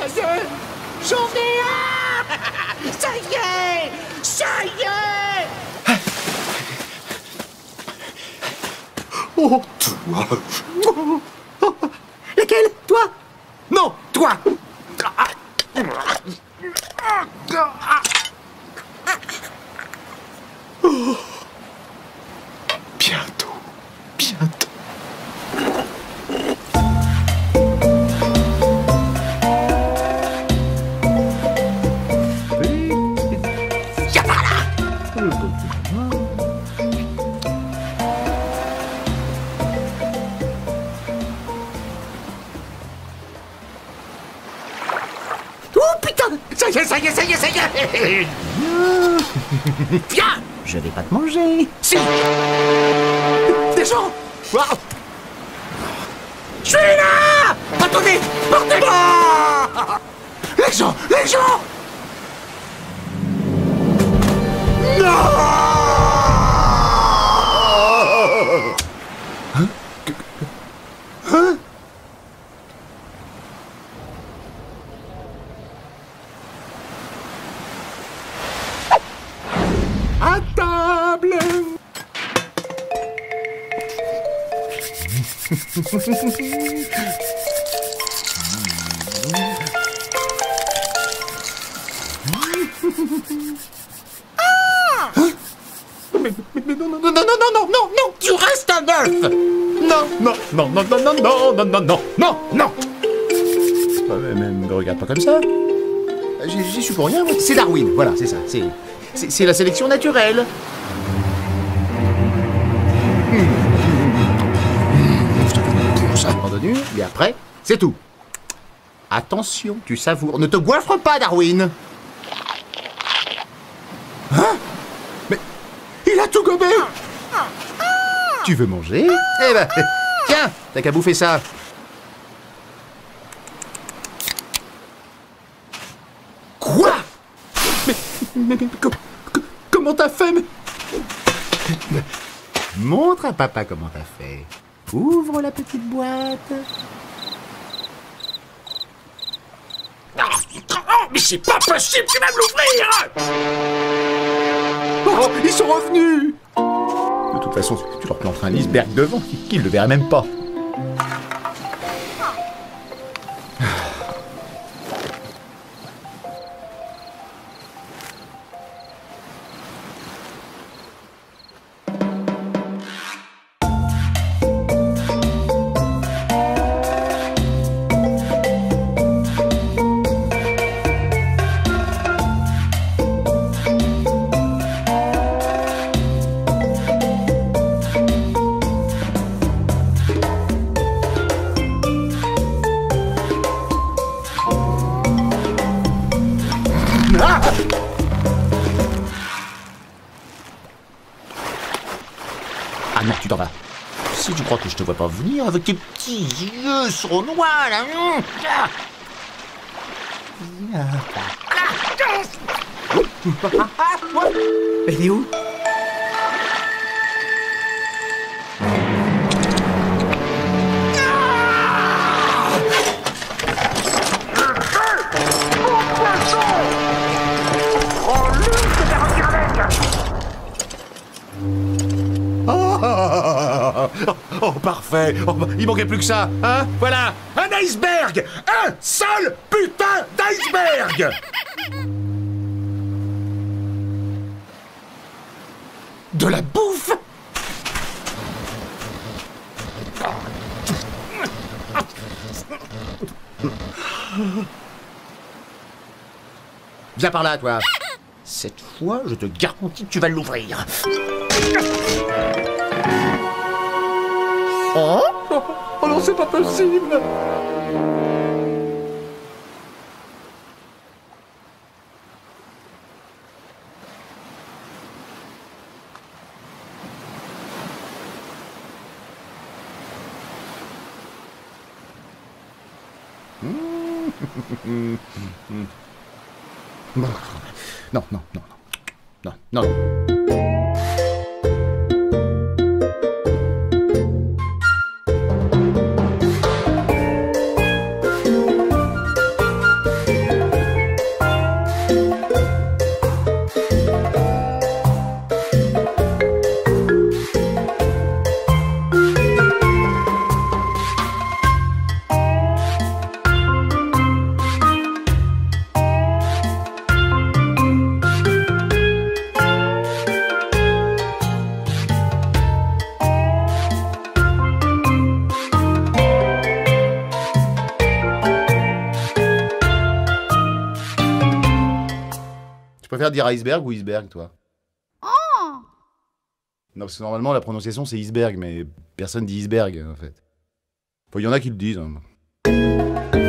y est, j'en ai un. Ça y est, ça y est. Oh, toi. Laquelle? Toi? Non, toi. Oh. Bientôt, bientôt. Viens par là. Oh putain! Ça y est, ça y est, ça y est, ça y est. Viens! Je vais pas te manger. Si! Des gens! Wow. Je suis là! Attendez! Portez-moi! Les gens! Les gens! Non! Hein? Hein? À table! Mais non, non, non, non, non, non, non, non, tu restes un œuf! Non, non, non, non, non, non, non, non, non, non, non, non! Mais me regarde pas comme ça. J'y suis pour rien, moi. C'est Darwin, voilà, c'est ça, c'est la sélection naturelle. Ça, entendu, et après, c'est tout. Attention, tu savoures. Ne te goiffre pas, Darwin! Hein? Mais il a tout gobé! Tu veux manger? Eh ben, tiens, t'as qu'à bouffer ça. Quoi? Mais comment t'as fait? Montre à papa comment t'as fait. Ouvre la petite boîte. Mais c'est pas possible, tu vas me l'ouvrir! Oh, ils sont revenus! De toute façon, tu leur planteras un iceberg devant, qu'ils ne le verraient même pas. Ah! Ah non, tu t'en vas. Si tu crois que je te vois pas venir avec tes petits yeux sournois là. Elle est où? Oh, parfait. Oh, il manquait plus que ça, hein? Voilà, un iceberg! Un seul putain d'iceberg! De la bouffe? Viens par là, toi. Cette fois, je te garantis que tu vas l'ouvrir. Oh? Oh non, c'est pas possible! Non, non, non, non, non, non, non. préfères dire iceberg ou iceberg, toi? Oh. Non, parce que normalement, la prononciation, c'est iceberg, mais personne dit iceberg, en fait. Enfin, il y en a qui le disent. Hein.